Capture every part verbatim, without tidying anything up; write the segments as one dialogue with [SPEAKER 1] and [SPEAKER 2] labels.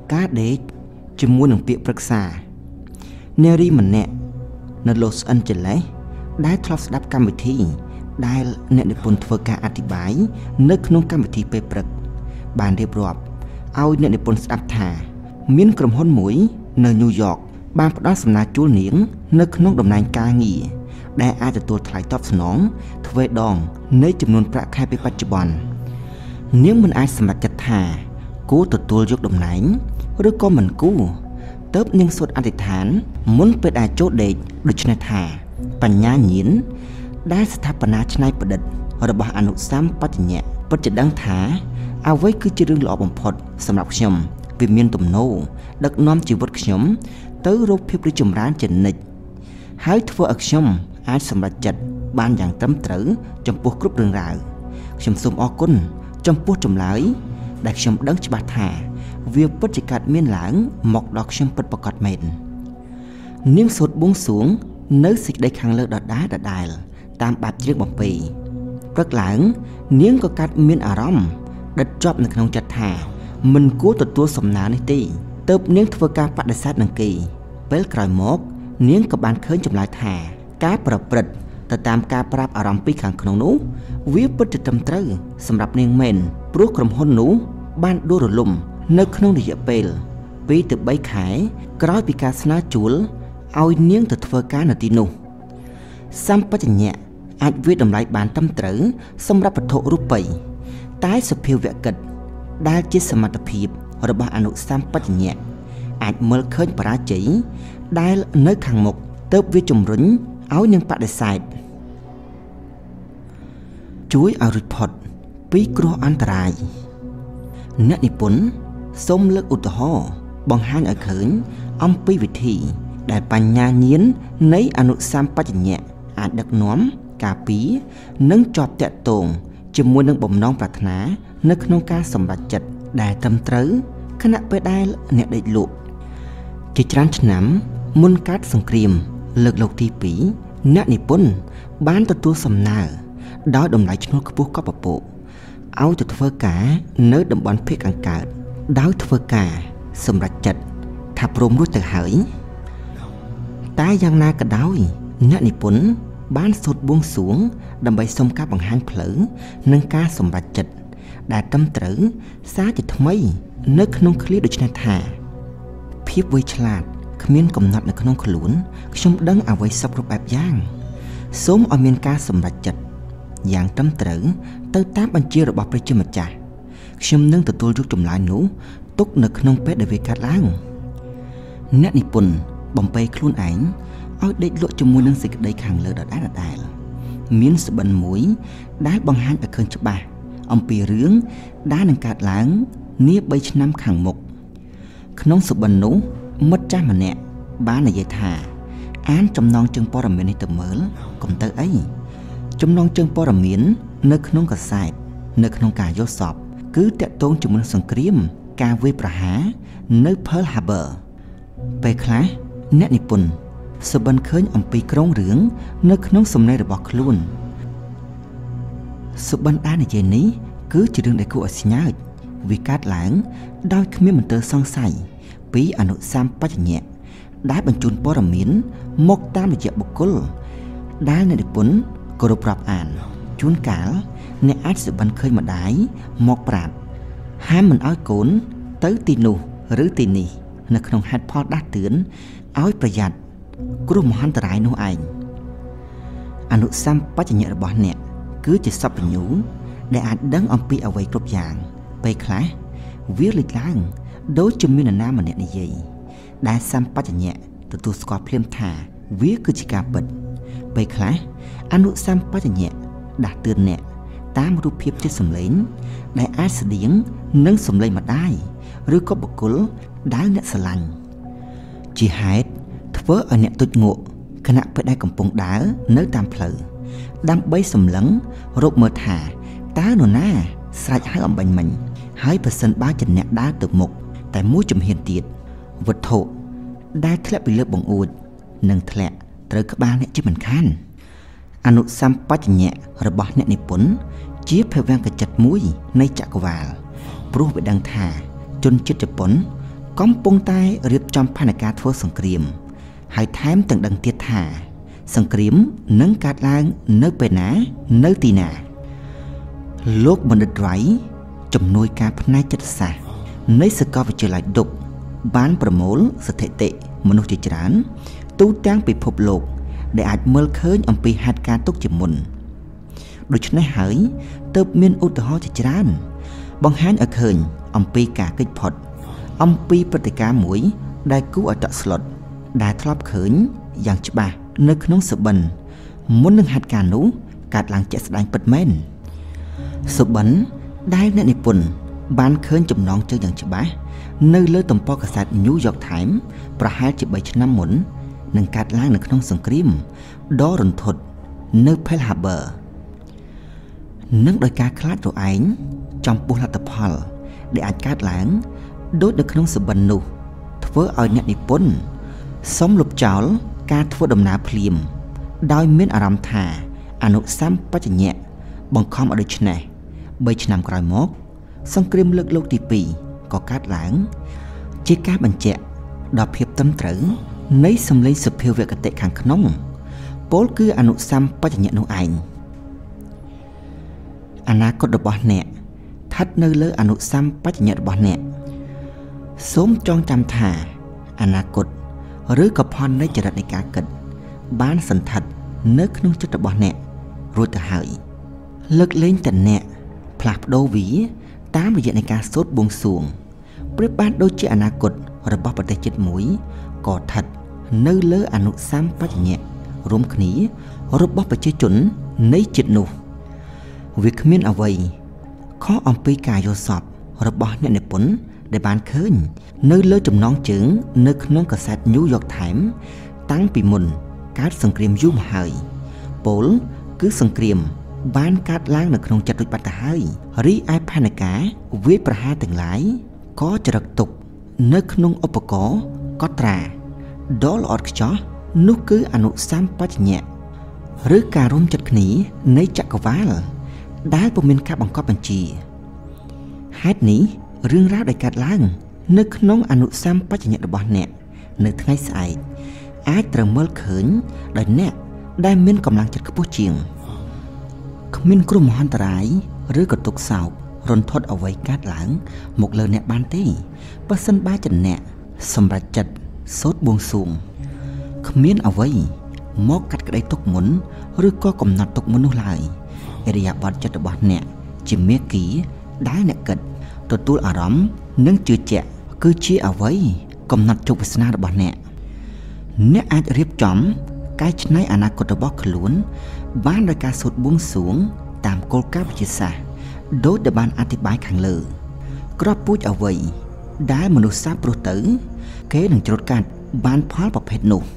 [SPEAKER 1] ការដេកជាមួយនឹងពាក្យប្រឹក្សានារីម្នាក់នៅ Los Angeles ដែលធ្លាប់ស្ដាប់កម្មវិធីដែលអ្នកនិពន្ធធ្វើការអធិប្បាយនៅក្នុងកម្មវិធីពេលព្រឹកបានរៀបរាប់ឲ្យអ្នកនិពន្ធស្ដាប់ថាមានក្រុមហ៊ុនមួយនៅញូវយ៉កបានផ្ដល់សំណើជួលនាងនៅក្នុងតំណែងការងារដែលអាចទទួលថ្លៃតបស្នងទ្វេដងនៃចំនួនប្រាក់ខែពេលបច្ចុប្បន្ននាងមិនអាចសម្រេចចិត្តថាគួរទទួលយកតំណែងឬក៏មិនគួរទើបនាងសូត្រអធិដ្ឋានមុនពេលដែលចូលដេកដូច្នេះថាបញ្ញាញាណដែលស្ថាបនាច្នៃប្រឌិតរបស់អនុសម្បជញ្ញៈពិតជាដឹងថាអ្វីគឺជារឿងល្អបំផុតសម្រាប់ខ្ញុំវាមានទំនោរដឹកនាំជីវិតខ្ញុំទៅរកភាពរីកចម្រើនជានិច្ចហើយធ្វើឲ្យខ្ញុំអាចសម្រេចចិត្តបានយ៉ាងត្រឹមត្រូវចំពោះគ្រប់រឿងរ៉ាវខ្ញុំសូមអរគុណចំពោះចម្លើយដែលខ្ញុំដឹងច្បាស់ថាវាពិតជាកើតមានឡើងមកដល់ខ្ញុំពិតប្រាកដមែននាងសូត្របួងសួងនៅសេចក្តីខាងលើដដែលដដែលតាមបែបច្រៀងបំពេព្រឹកឡើងនាងក៏កាត់មានអារម្មណ៍ដិតជាប់នៅក្នុងចិត្តថាមិនគួរទទួលសំណើនេះទេទើបនាងធ្វើការបដិសេធនឹងគេពេលក្រោយមកនាងក៏បានឃើញចម្លើយថាការប្រព្រឹត្តទៅតាមការប្រាប់អារម្មណ៍ពីខាងក្នុងនោះវាពិតជាត្រឹមត្រូវសម្រាប់នាងមែនព្រោះក្រុមហ៊ុននោះបានដួលរលំនៅក្នុងរយៈពេលពីរទៅបីខែក្រោយពីការស្នើជួលឲ្យនាងទៅធ្វើការនៅទីនោះសម្បជញ្ញៈអាចវាយតម្លៃបានត្រឹមត្រូវសម្រាប់វត្ថុរូបិយតែសភាវកិច្ចដែលជាសមត្ថភាពរបស់អនុសម្បជញ្ញៈអាចមើលឃើញបរាជ័យដែលនៅខាងមុខទើបវាជំរុញឲ្យនាងបដិសេធជួយឲ្យរួចផុតពីគ្រោះអន្តរាយអ្នកនិពន្ធសូមលើកឧទាហរណ៍បង្ហាញឲ្យឃើញអំពីវិធីដែលបញ្ញាញាណនៃអនុសម្បជញ្ញៈអាចដឹកនាំការពារនិងជាប់តាក់ទងជាមួយនឹងបំណងប្រាថ្នានៅក្នុងការសម្រេចចិត្តដែលត្រឹមត្រូវខណៈពេលដែលអ្នកដេកលក់ជាច្រើនឆ្នាំមុនកើតសង្គ្រាមលើកលោកទីពីរអ្នកនិពន្ធបានទទួលសំណើដោយតម្លៃឈ្នួលខ្ពស់ក៏ពពកឲ្យទៅធ្វើការនៅតំបន់ភាគខាងកើតដោយធ្វើការសម្រេចចិត្តថាព្រមរួចទៅហើយតែយ៉ាងណាក៏ដោយអ្នកនិពន្ធបានសូត្របួងសួងដើម្បីសុំការបង្ហាញផ្លូវនិងការសម្រេចចិត្តដែលត្រឹមត្រូវសារជាថ្មីនៅក្នុងឃ្លាដូចនេះថាភាពវៃឆ្លាតគ្មានកំណត់នៅក្នុងខ្លួនខ្ញុំដឹងអ្វីសពគ្រប់បែបយ៉ាងសូមឲ្យមានការសម្រេចចិត្តយ៉ាងត្រឹមត្រូវទៅតាមបញ្ជារបស់ព្រះជាម្ចាស់ខ្ញុំនឹងទទួលយកចម្លើយនោះទុកនៅក្នុងពេលដែលវាកើតឡើងអ្នកនិពន្ធបំពេខ្លួនឯងឲ្យដេកលក់ជាមួយនឹងសេចក្តីខាងលើដដែលដដែលមានស្បិនមួយដែលបង្ហាញឲ្យឃើញច្បាស់អំពីរឿងដែលនឹងកើតឡើងនាបីឆ្នាំខាងមុខក្នុងស្បិននោះមិត្តចាស់ម្នាក់បាននិយាយថាអានចំណងជើងព័ត៌មាននេះទៅមើលកុំទៅអីចំណងជើងព័ត៌មាននៅក្នុងកាសែតនៅក្នុងការយល់សពគឺតាក់ទងជាមួយនឹងសង្គ្រាមការវាយប្រហារនៅ Pearl Harbor ពេលខ្លះអ្នកនិពន្ធសុបិនឃើញអំពីក្រុងរឿងនៅក្នុងសំណេររបស់ខ្លួនសុបិនដែលនិយាយនេះគឺជារឿងដែលគួរឲ្យស្ញើចវាកើតឡើងដោយគ្មានមន្ទិលសង្ស័យពីអនុសម្បជញ្ញៈដែលបញ្ជូនព័ត៌មានមកតាមរយៈបុគ្គលដែលអ្នកនិពន្ធគោរពរាប់អានជួនកាលអ្នកអាចសុបិនឃើញម្ដាយមកប្រាប់ហាមមិនឲ្យកូនទៅទីនោះឬទីនេះនៅក្នុងហេតុផលដាស់តឿនឲ្យប្រយ័ត្នគ្រោះមហន្តរាយនោះឯងអនុសម្បជញ្ញៈរបស់អ្នកគឺជាសព្វញ្ញូដែលអាចដឹងអំពីអ្វីគ្រប់យ៉ាងពេលខ្លះវាលេចឡើងដូចជាមាននរណាម្នាក់និយាយដែលសម្បជញ្ញៈទទួលស្គាល់ភ្លាមថាវាគឺជាការពិតពេលខ្លះអនុសម្បជញ្ញៈដាស់តឿនអ្នកតាមរូបភាពជាសម្លេងដែលអាចស្តៀងនឹងសម្លេងម្ដាយឬក៏បុគ្គលដែលអ្នកស្រឡាញ់ជាហេតុធ្វើឲ្យអ្នកទុច្ចងក់ខណៈពេលដែលកំពុងដើរនៅតាមផ្លូវដើម្បីសម្លឹងរកមើលថាតើនរណាស្រែកហៅអំបញ្ញមិញហើយប្រសិនបើជាអ្នកដើរទៅមុខតែមួយជំហានទៀតវត្ថុដែលធ្លាក់ពីលើបង្អួចនឹងធ្លាក់ត្រូវក្បាលអ្នកជាមិនខានអនុសម្បជញ្ញៈរបស់អ្នកនិពន្ធជាភវង្គចិត្តមួយនៃចក្រវាលព្រោះវាដឹងថាជនជាតិជប៉ុនកំពុងតែរៀបចំផែនការធ្វើសង្គ្រាមហើយថែមទាំងដឹងទៀតថាសង្គ្រាមនឹងកើតឡើងនៅពេលណានៅទីណាលោកបណ្ឌិតរ៉ៃជំនួយការផ្នែកចិត្តសាស្ត្រនៃសាកលវិទ្យាល័យឌុបបានប្រមូលស្ថិតិមនុស្សជាច្រើនទូទាំងពិភពលោកដែលអាចមើលឃើញអំពីហេតុការណ៍ទុកជាមុនដូច្នេះហើយទើបមានឧទាហរណ៍ជាច្រើនបង្ហាញឲ្យឃើញអំពីការគេចផុតអំពីព្រឹត្តិការណ៍មួយដែលគួរឲ្យតក់ស្លុតដែលធ្លាប់ឃើញយ៉ាងច្បាស់នៅក្នុងសបិនមុននឹងហេតុការណ៍នោះកើតឡើងជាក់ស្ដែងពិតមែនសបិនដែលអ្នកនិពន្ធបានឃើញចំណងជើងយ៉ាងច្បាស់នៅលើទំព័រកាសែត New York Times ប្រហែលជាបីឆ្នាំមុននឹងកើតឡើងនៅក្នុងសង្គ្រាមដ៏រន្ធត់នៅ Pearl Harbor និងដោយការខ្លាចរឯងចំពោះលទ្ធផលដែលអាចកើតឡើងដូចនៅក្នុងសបិននោះធ្វើឲ្យអ្នកនិពន្ធសុំលុបចោលការធ្វើដំណើរភ្លាមដោយមានអារម្មណ៍ថាអនុសម្បជញ្ញៈបង្ខំឲ្យដូច្នេះបីឆ្នាំក្រោយមកសង្គ្រាមលើកលោកទីពីរក៏កើតឡើងជាការបញ្ជាក់ដល់ភាពត្រឹមត្រូវនៃសម្លេងសភាវគតិខាងក្នុងពោលគឺអនុសម្បជញ្ញៈនោះឯងអនាគតរបស់អ្នកស្ថិតនៅលើអនុសម្បជញ្ញៈរបស់អ្នកសូមចងចាំថាអនាគតឬក៏ផលនៃចរិតនៃការគិតបានសន្តិដ្ឋនៅក្នុងចិត្តរបស់អ្នករួចទៅហើយលើកលែងតែអ្នកផ្លាស់ប្ដូរវាតាមរយៈនៃការសូត្របួងសួងប្រៀបបានដូចជាអនាគតរបស់ប្រទេសជាតិមួយក៏ស្ថិតនៅលើអនុសម្បជញ្ញៈរួមគ្នារបស់ប្រជាជននៃជាតិនោះវាគ្មានអ្វីខុសអំពីការយល់សប្តិរបស់អ្នកនិពន្ធដែលបានឃើញនៅលើចំណងជើងនៅក្នុងកាសែត New York Times តាំងពីមុនកើតសង្គ្រាមយូរមកហើយពោលគឺសង្គ្រាមបានកើតឡើងនៅក្នុងចិត្តរួចបាត់ទៅហើយរីឯផែនការវាយប្រហារទាំងឡាយក៏ចរឹកទុកនៅក្នុងឧបករណ៍កត់ត្រាដ៏ល្អឥតខ្ចោះនោះគឺអនុសម្បជញ្ញៈឬការរួមចិត្តគ្នានៃចក្រវាឡដែលពុំមានការបង្កប់បញ្ជាហេតុនេះរឿងរ៉ាវដែលកើតឡើងនៅក្នុងអនុសម្បជញ្ញៈរបស់អ្នកនៅថ្ងៃស្អែកអាចត្រូវមើលឃើញដោយអ្នកដែលមានកម្លាំងចិត្តខ្ពស់ជាងគ្មានគ្រោះមហន្តរាយឬក៏ទុក្ខសោករន្ធត់អ្វីកើតឡើងមកលើអ្នកបានទេបើសិនបើជាអ្នកសម្រេចចិត្តសូត្របួងសួងគ្មានអ្វីមកកាត់ក្តីទុកមុនឬក៏កំណត់ទុកមុននោះឡើយឥរិយាបថចិត្តរបស់អ្នកជាមេគីដែលអ្នកគិតទទួលអារម្មណ៍និងជឿជាក់គឺជាអ្វីកំណត់ជោគវាសនារបស់អ្នកអ្នកអាចរៀបចំកែច្នៃអនាគតរបស់ខ្លួនបានដោយការសូត្របួងសួងតាមគោលការណ៍វិទ្យាសាស្ត្រដូចដែលបានអធិប្បាយខាងលើក្របពូជអ្វីដែលមនុស្សសាព្រោះទៅគេនឹងច្រូតកាត់បានផលប្រភេទនោះ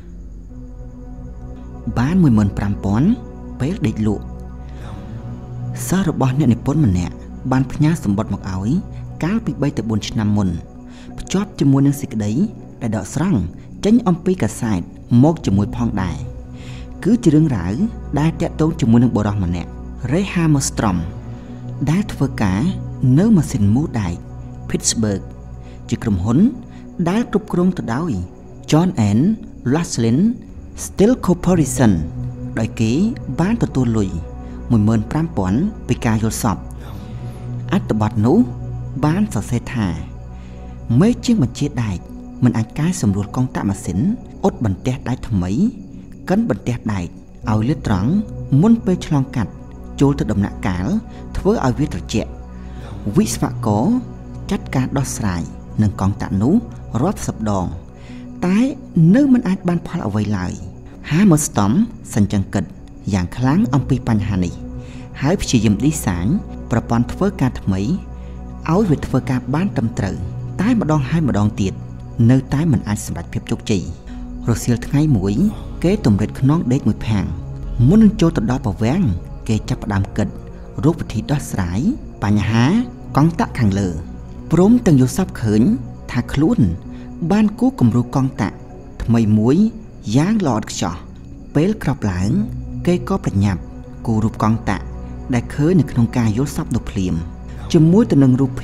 [SPEAKER 1] បាន មួយម៉ឺនប្រាំពាន់ ពេលដេកលក់សិស្សរបស់អ្នកនិពន្ធម្នាក់បានផ្ញើសម្បត្តិមកឲ្យកាលពីបីទៅបួនឆ្នាំមុនភ្ជាប់ជាមួយនឹងសេចក្តីដែលដកស្រង់ចេញអំពីកាសែតមកជាមួយផងដែរគឺជារឿងរ៉ាវដែលតាក់ទងជាមួយនឹងបុរសម្នាក់ Ray Hammerstrom ដែលធ្វើការនៅម៉ាស៊ីនមូដែក Pittsburgh ជាក្រុមហ៊ុនដែលគ្រប់គ្រងទៅដោយ John and Roslyn Steel Corporation ដោយគេបានទទួលលុយ មួយម៉ឺនប្រាំពាន់ ពីការយល់សប្តិអត្ថបទនោះបានសរសេរថាមេជាងបញ្ជាដែកមិនអាចកែសម្រួលកុងតាក់ម៉ាស៊ីនអ៊ុតបន្ទះដែកថ្មីកិនបន្ទះដែកឲ្យលាតត្រង់មុនពេលឆ្លងកាត់ចូលទៅដំណាក់កាលធ្វើឲ្យវាត្រជាក់វិស្វករចាត់ការដោះស្រាយនឹងកុងតាក់នោះរាប់សិបដងតែនៅមិនអាចបានផលអ្វីឡើយ Hammerstrom សញ្ជឹងគិតយ៉ាងខ្លាំងអំពីបញ្ហានេះហើយព្យាយាមឌីហ្សាញប្រព័ន្ធធ្វើការថ្មីឲ្យវាធ្វើការបានត្រឹមត្រូវតែម្ដងហើយម្ដងទៀតនៅតែមិនអាចសម្រេចភាពជោគជ័យរសៀលថ្ងៃមួយគេតម្រិតខ្នងដេកមួយផាំងមុននឹងចូលទៅដល់ប្រវាំងគេចាប់ផ្ដើមគិតរកវិធីដោះស្រាយបញ្ហាកង់តាក់ខាងលើព្រមទាំងយល់សប្តិឃើញថាខ្លួនបានគូរគំរូកង់តាក់ថ្មីមួយយ៉ាងល្អឥតខ្ចោះពេលក្រោកឡើងគេក៏ប្រញាប់គូររូបកង់តាក់ដែលឃើញនៅក្នុងការយល់សប្តិនោះភ្លាមជាមួយទៅនឹងរូបភាព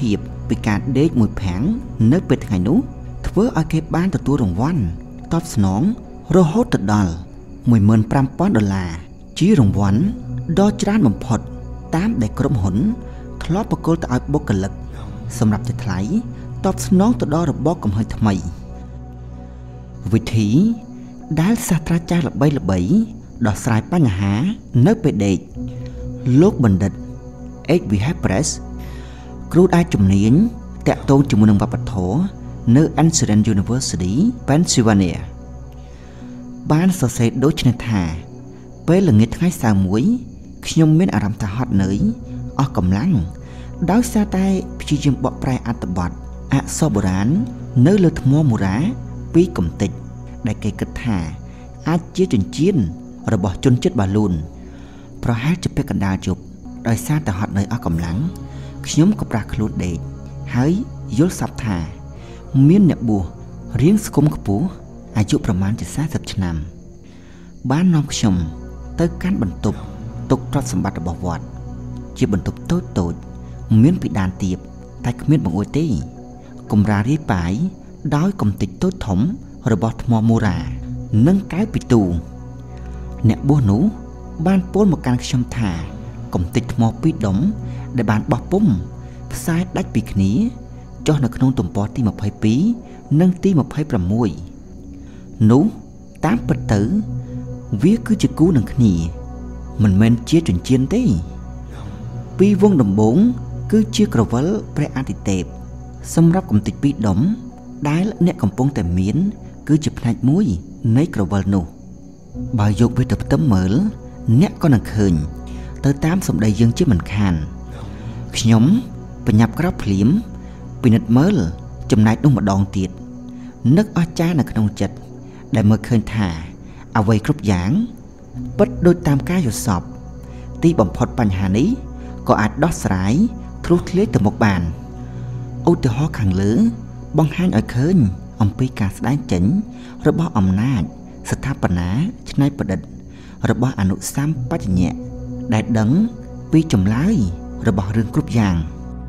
[SPEAKER 1] ពីការដេកមួយប្រាំងនៅពេលថ្ងៃនោះធ្វើឲ្យគេបានទទួលរង្វាន់តបស្នងរហូតដល់ មួយម៉ឺនប្រាំពាន់ដុល្លារជារង្វាន់ដ៏ច្រើនបំផុតតាមដែលក្រុមហ៊ុនធ្លាប់ប្រគល់ទៅឲ្យបុគ្គលិកសម្រាប់ជាថ្លៃតបស្នងទៅដល់របបកំហុសថ្មីវិធីដែលសាស្ត្រាចារ្យល្បីល្បីដោះស្រាយបញ្ហានៅពេលដេកលោកបណ្ឌិត H V Press គ្រូដែលជំនាញតាក់ទងជាមួយនឹងវប្បធម៌នៅ Anselm University Pennsylvania បានសរសេរដូចនេះថាពេលល្ងាចថ្ងៃសៅរ៍មួយខ្ញុំមានអារម្មណ៍ថាហត់នឿយអស់កម្លាំងដោយសារតែព្យាយាមបកប្រែអត្ថបទអក្សរបុរាណនៅលើថ្មមូរ៉ាពីកំទេចដែលគេគិតថាអាចជាចិញ្ចៀនរបស់ជនជាតិបាឡូនប្រហែលជាពេលកណ្ដាលយប់ដោយសារតែហត់នឿយអស់កម្លាំងខ្ញុំក៏ប្រាស់ខ្លួនដេកហើយយល់សប្តិថាមានអ្នកបួសរាងស្គមខ្ពស់អាយុប្រមាណជាสี่สิบឆ្នាំបាននាំខ្ញុំទៅកាន់បន្ទប់ទុកទ្រព្យសម្បត្តិរបស់វត្តជាបន្ទប់តូចតូចមានពិដានទាបតែគ្មានបង្អួចទេកម្រាលរាយប៉ាយដោយកំទេចតូចធំរបស់ថ្មមូរ៉ានិងកែវពីទូអ្នកបួសនោះបានពោលមកកាន់ខ្ញុំថាកំទេចថ្មពីរដុំដែលបានបោះពុំផ្សាយដាច់ពីគ្នាចុះនៅក្នុងទំព័រទីยี่สิบtwoនិងទីยี่สิบหกនោះតាមពិតទៅវាគឺជាគូនឹងគ្នាមិនមែនជាចិញ្ចៀនទេពីវងដំបងគឺជាក្រវិលព្រះអាទិទេពសម្រាប់កំទេចពីរដុំដែលអ្នកកំពុងតែមានគឺជាផ្នែកមួយនៃក្រវិលនោះបើយកវាទៅផ្ទឹមមើលអ្នកក៏នឹងឃើញទៅតាមសម្ដីយើងជាមិនខានខ្ញុំបញ្ញាប់ក្រោកភ្លាមពិនិត្យមើលចំណែកនោះម្ដងទៀតនឹកអស្ចារ្យនៅក្នុងចិត្តដែលមើលឃើញថាអ្វីគ្រប់យ៉ាងពិតដូចតាមការយល់សប្តិទីបំផុតបញ្ហានេះក៏អាចដោះស្រាយធ្លុះធ្លាយទៅមុខបានឧទាហរណ៍ខាងលើបង្ហាញឲ្យឃើញអំពីការស្ដែងចេញរបស់អំណាចស្ថាបនាច្នៃប្រឌិតរបស់អនុសម្បជញ្ញៈដែលដឹងពីចម្លើយរបស់រឿងគ្រប់យ៉ាង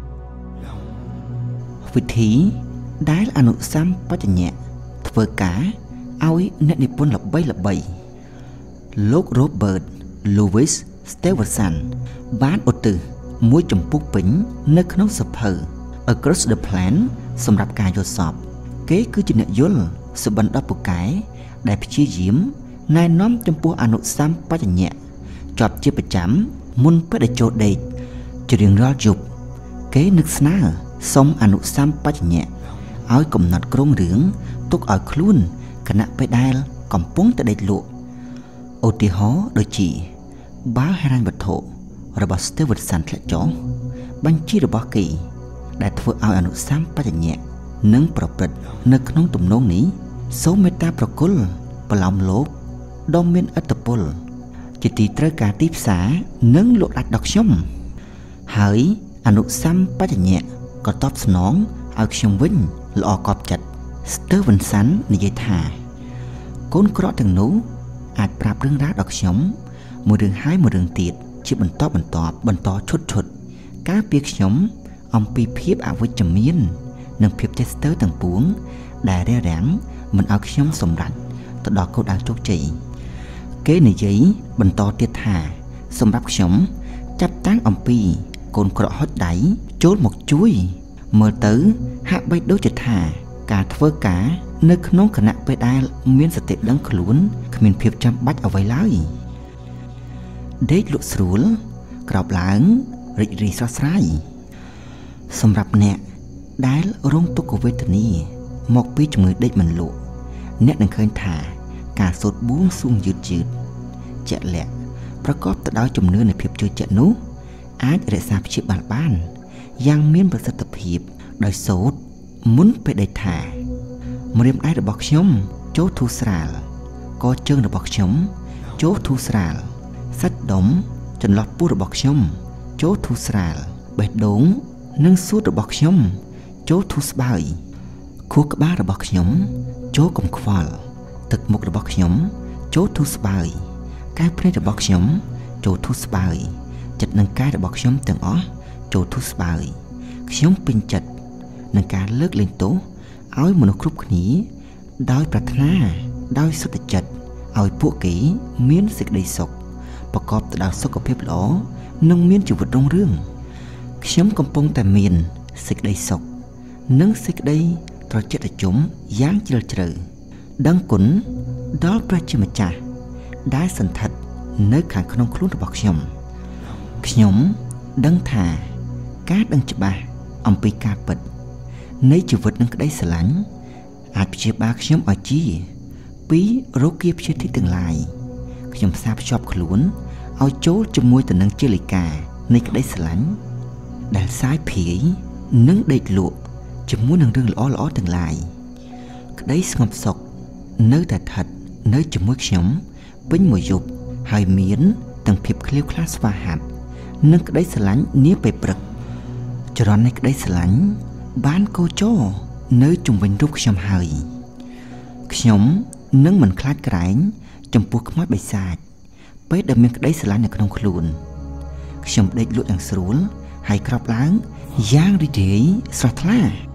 [SPEAKER 1] វិធីដែលអនុសម្បជញ្ញៈធ្វើការឲ្យអ្នកនិពន្ធល្បីល្បីលោក Robert Louis Stevenson បានឧទ្ទិសមួយចំពុកពេញនៅក្នុងសភៅ Across the Plan សម្រាប់ការយល់សប្តិគេគឺជាអ្នកយល់សុបិនដ៏ពូកែដែលព្យាយាមណែនាំចំពោះអនុសម្បជញ្ញៈជាប់ជាប្រចាំមុនពេលដែលចូលដេកជារៀងរាល់យប់គេនឹកស្នើសុំអនុសម្បជញ្ញៈឲ្យកំណត់គ្រោងរឿងទុកឲ្យខ្លួនគណៈពេលដែលកំពុងតែដេកលក់ឧទាហរណ៍ដូចជាបើហិរញ្ញវត្ថុរបស់ Stevenson ធ្លាក់ចុះបញ្ជីរបស់គេដែលធ្វើឲ្យអនុសម្បជញ្ញៈនិងប្រព្រឹត្តនៅក្នុងទំនងនេះសូមមេត្តាប្រគល់ប្រឡំលោកដ៏មានឥទ្ធិពលជាទីត្រូវការទីផ្សារនិងលក់ដាច់ដល់ខ្ញុំហើយអនុសម្បជញ្ញៈក៏តបស្នងឲ្យខ្ញុំវិញល្អកប់ចិត្ត Stevenson និយាយថាកូនក្រក់ទាំងនោះអាចប្រាប់រឿងរ៉ាវដល់ខ្ញុំមួយរឿងហើយមួយរឿងទៀតជាបន្តបន្តបន្តឈុតឈុតការពារខ្ញុំអំពីភាពអវិជ្ជមាននិងភាពចេះស្ទើរទាំងពួងដែលរារាំងមិនឲ្យខ្ញុំសម្រេចទៅដល់គោលដៅជោគជ័យគេនិយាយបន្តទៀតថាសម្រាប់ខ្ញុំចាប់តាំងអំពីកូនក្រក់ហុចដៃចូលមកជួយមើលទៅហាក់បីដូចជាថាការធ្វើការនៅក្នុងគណៈពេលដែលមានសតិដឹងខ្លួនគ្មានភាពចាំបាច់អ្វីឡើយដេកលក់ស្រួលក្រោកឡើងរីករាយស្រស់ស្រាយសម្រាប់អ្នកដែលរងទុក្ខវេទនាមកពីជំងឺដេកមិនលក់អ្នកនឹងឃើញថាការសូត្របួងសួងយឺតយឺតជាក់លាក់ប្រកបទៅដោយជំនឿនៃភាពជឿជាក់នោះអាចរក្សាព្យាបាលបានយ៉ាងមានប្រសិទ្ធភាពដោយសូត្រមុនពេលដេកថាម្រាមដៃរបស់ខ្ញុំចូលធូរស្រាលកជើងរបស់ខ្ញុំចូលធូរស្រាលសាច់ដុំចន្លោះពោះរបស់ខ្ញុំចូលធូរស្រាលបេះដូងនិងសួតរបស់ខ្ញុំចូលធូរស្បើយខួរក្បាលរបស់ខ្ញុំចូលកុំខ្វល់ទឹកមុខរបស់ខ្ញុំចូលធូរស្បើយកែវភ្នែករបស់ខ្ញុំចូលធូរស្បើយចិត្តនិងកាយរបស់ខ្ញុំទាំងអស់ចូលធូរស្បើយខ្ញុំពេញចិត្តនឹងការលើកលែងទោសឲ្យមនុស្សគ្រប់គ្នាដោយប្រាថ្នាដោយសុទ្ធចិត្តឲ្យពួកគេមានសេចក្តីសុខប្រកបទៅដោយសុខភាពល្អនិងមានជីវិតរុងរឿងខ្ញុំកំពុងតែមានសេចក្តីសុខនិងសេចក្តីត្រជាក់ត្រជុំយ៉ាងជ្រាលជ្រៅដឹងគុណដល់ព្រះជាម្ចាស់ដែលសន្ធិដ្ឋនៅខាងក្នុងខ្លួនរបស់ខ្ញុំខ្ញុំដឹងថាការដឹងច្បាស់អំពីការពិតនៃជីវិតនិងក្តីស្រឡាញ់អាចព្យាបាលខ្ញុំឲ្យជាពីរោគាព្យាធិទាំងឡាយខ្ញុំផ្សារភ្ជាប់ខ្លួនឲ្យចូលជាមួយទៅនឹងជាលិកានៃក្តីស្រឡាញ់ដែលសាយភាយនិងដេកលក់ជាមួយនឹងរឿងល្អល្អទាំងឡាយក្តីស្ងប់សុខនៅតែស្ថិតនៅជាមួយខ្ញុំពេញមួយយប់ហើយមានទាំងភាពឃ្លាវខ្លាស្វាហាប់និងក្តីស្រឡាញ់នាពេលព្រឹកចរន្តនៃក្តីស្រឡាញ់បានកោចរនៅជុំវិញរូបខ្ញុំហើយខ្ញុំនឹងមិនខ្លាចក្រែងចំពោះខ្មោចបិសាចពេលដែលមានក្តីស្រឡាញ់នៅក្នុងខ្លួនខ្ញុំដេកលក់យ៉ាងស្រួលហើយក្រោកឡើងយ៉ាងរីករាយស្រស់ថ្លា